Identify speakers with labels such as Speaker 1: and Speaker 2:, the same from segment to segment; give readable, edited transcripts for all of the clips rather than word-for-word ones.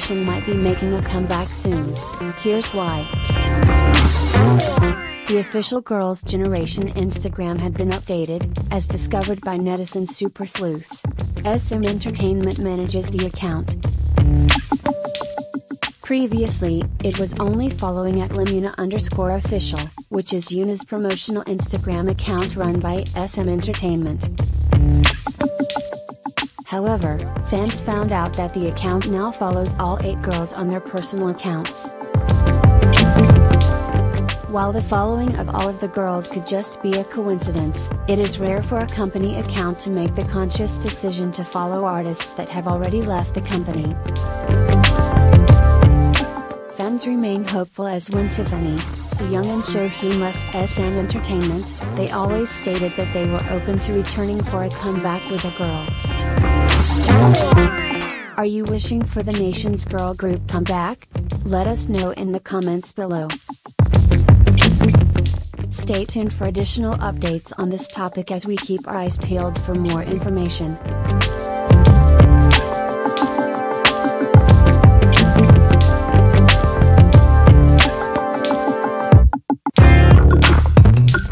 Speaker 1: generation might be making a comeback soon. Here's why. The official Girls' Generation Instagram had been updated, as discovered by netizen super sleuths. SM Entertainment manages the account. Previously, it was only following at @Limuna_official, which is Yuna's promotional Instagram account run by SM Entertainment. However, fans found out that the account now follows all 8 girls on their personal accounts. While the following of all of the girls could just be a coincidence, it is rare for a company account to make the conscious decision to follow artists that have already left the company. Fans remain hopeful as when Tiffany, Sooyoung and Shohyun left SM Entertainment, they always stated that they were open to returning for a comeback with the girls. Are you wishing for the nation's girl group comeback? Let us know in the comments below. Stay tuned for additional updates on this topic as we keep our eyes peeled for more information.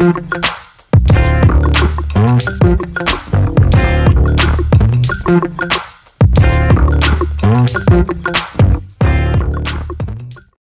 Speaker 2: Thank you.